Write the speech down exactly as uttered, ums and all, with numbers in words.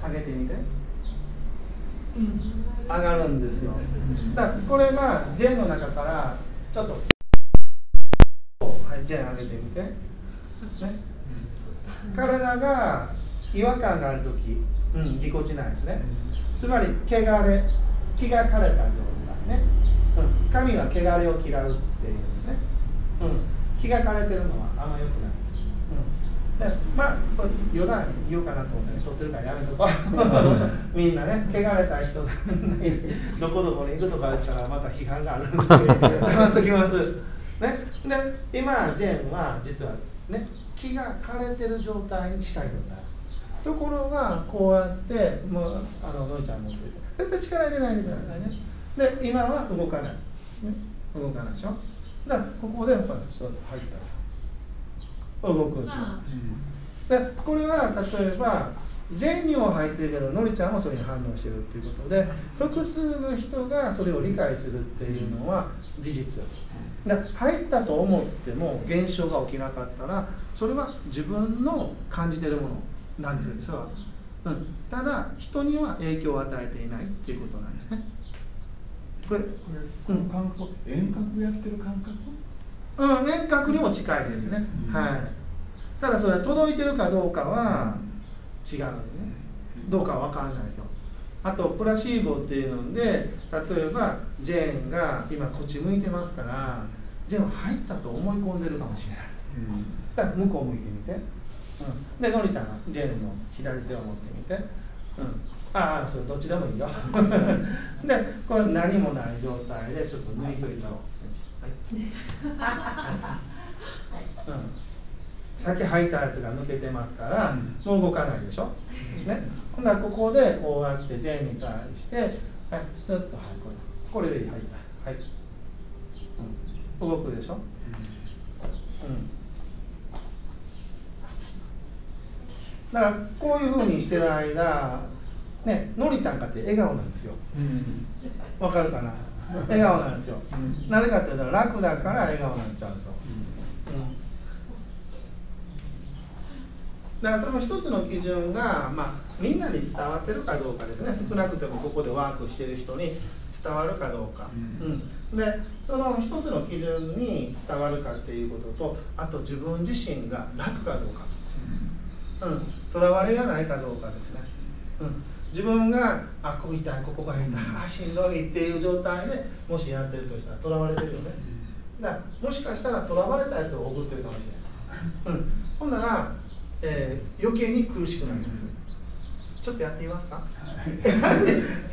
上げてみて、うん、上がるんですよ。だからこれがジェンの中からちょっと、はい、ジェン上げてみて、ね、体が違和感があるとき、うん、ぎこちないですね。つまり汚れ、気が枯れた状態ね、うん、神は汚れを嫌うっていうんですね、うん、気が枯れてるのはあんま良くないです。でまあ、これ余談言おうかなと思ってね、撮ってるからやめとこうみんなね、汚れた人がどこどこにいるとか言ったらまた批判があるんで黙っときます、ね、で今ジェーンは実はね、気が枯れてる状態に近い状態ところがこうやってもうあののいちゃん持っていて絶対力入れないでくださいね。で今は動かない、ね、動かないでしょ。だからここでほら入ったです動くんですよ。でこれは例えばジェンにも入ってるけどのりちゃんもそれに反応してるっていうことで複数の人がそれを理解するっていうのは事実で入ったと思っても現象が起きなかったらそれは自分の感じてるものなんですよ。それは、うん、ただ人には影響を与えていないっていうことなんですね。これ、これこの感覚、遠隔やってる感覚、うん、遠隔にも近いですね、うん、はい。ただそれは届いてるかどうかは違うのね、どうかは分かんないですよ。あとプラシーボっていうので例えばジェーンが今こっち向いてますからジェーンは入ったと思い込んでるかもしれないです、うん、だから向こう向いてみて、うん、でのりちゃんがジェーンの左手を持ってみて、うん、ああそれどっちでもいいよでこれ何もない状態でちょっと抜いといたろう、はいうん、さっき吐いたやつが抜けてますから、うん、もう動かないでしょ、ね、ほんならここでこうやってジェーンに対して、はい、スッと、はい、これこれでいい、はい、はい、うん、動くでしょ、うん、だからこういうふうにしてる間ね、のりちゃんかって笑顔なんですよ、わ、うん、かるかな、笑顔なんですよ、うん、なぜかっていうと楽だから笑顔になっちゃうんですよ、うんうん、だからその一つの基準が、まあ、みんなに伝わってるかどうかですね。少なくてもここでワークしている人に伝わるかどうか、うんうん、でその一つの基準に伝わるかっていうこととあと自分自身が楽かどうかとら、うん、われがないかどうかですね、うん、自分があここ痛いここが痛いあしんどいっていう状態でもしやってるとしたらとらわれてるよね。だからもしかしたらとらわれた人を送ってるかもしれない、うん、ほんなら、えー、余計に苦しくなります。ちょっとやってみますか？